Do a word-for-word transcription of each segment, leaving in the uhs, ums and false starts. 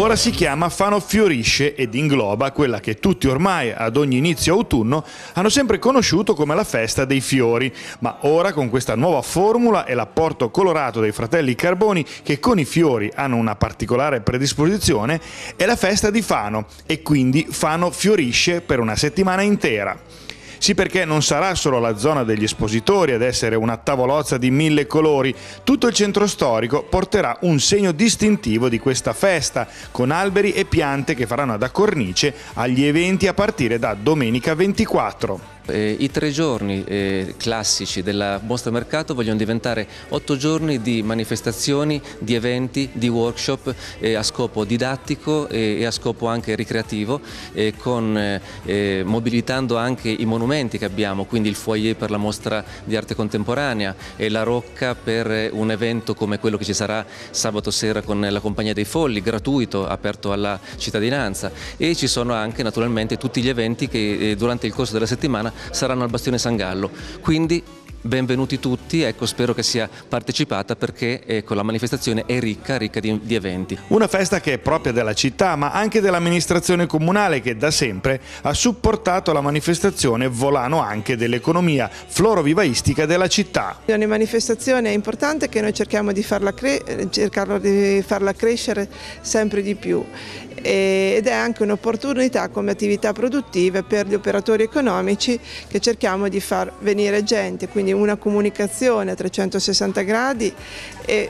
ora si chiama Fano Fiorisce ed ingloba quella che tutti ormai ad ogni inizio autunno hanno sempre conosciuto come la festa dei fiori, ma ora con questa nuova formula e l'apporto colorato dei fratelli Carboni, che con i fiori hanno una particolare predisposizione, è la festa di Fano e quindi Fano Fiorisce per una settimana intera. Sì, perché non sarà solo la zona degli espositori ad essere una tavolozza di mille colori, tutto il centro storico porterà un segno distintivo di questa festa, con alberi e piante che faranno da cornice agli eventi a partire da domenica ventiquattro. Eh, I tre giorni eh, classici della mostra mercato vogliono diventare otto giorni di manifestazioni, di eventi, di workshop eh, a scopo didattico e, e a scopo anche ricreativo, eh, con, eh, mobilitando anche i monumenti che abbiamo, quindi il foyer per la mostra di arte contemporanea e la Rocca per un evento come quello che ci sarà sabato sera con la Compagnia dei Folli, gratuito, aperto alla cittadinanza, e ci sono anche naturalmente tutti gli eventi che eh, durante il corso della settimana saranno al Bastione San Gallo, quindi benvenuti tutti, ecco, spero che sia partecipata perché ecco, la manifestazione è ricca, ricca di, di eventi. Una festa che è propria della città ma anche dell'amministrazione comunale, che da sempre ha supportato la manifestazione volano anche dell'economia florovivaistica della città. Ogni manifestazione è importante, che noi cerchiamo di farla, cre cercarlo di farla crescere sempre di più, ed è anche un'opportunità come attività produttive per gli operatori economici, che cerchiamo di far venire gente, quindi una comunicazione a trecentosessanta gradi, e,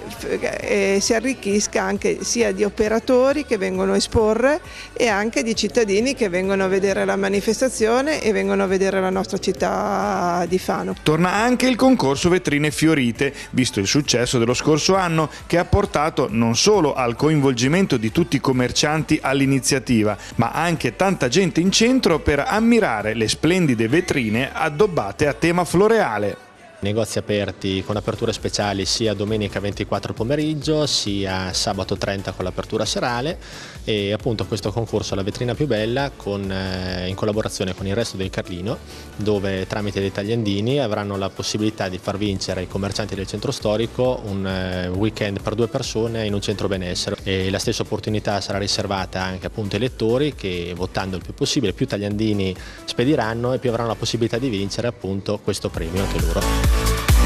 e si arricchisca anche sia di operatori che vengono a esporre e anche di cittadini che vengono a vedere la manifestazione e vengono a vedere la nostra città di Fano. Torna anche il concorso Vetrine Fiorite, visto il successo dello scorso anno, che ha portato non solo al coinvolgimento di tutti i commercianti all'iniziativa, ma anche tanta gente in centro per ammirare le splendide vetrine addobbate a tema floreale. Negozi aperti con aperture speciali sia domenica ventiquattro pomeriggio sia sabato trenta con l'apertura serale, e appunto questo concorso La Vetrina Più Bella con, eh, in collaborazione con il Resto del Carlino, dove tramite dei tagliandini avranno la possibilità di far vincere ai commercianti del centro storico un eh, weekend per due persone in un centro benessere, e la stessa opportunità sarà riservata anche appunto ai lettori che, votando il più possibile, più tagliandini spediranno e più avranno la possibilità di vincere appunto questo premio anche loro.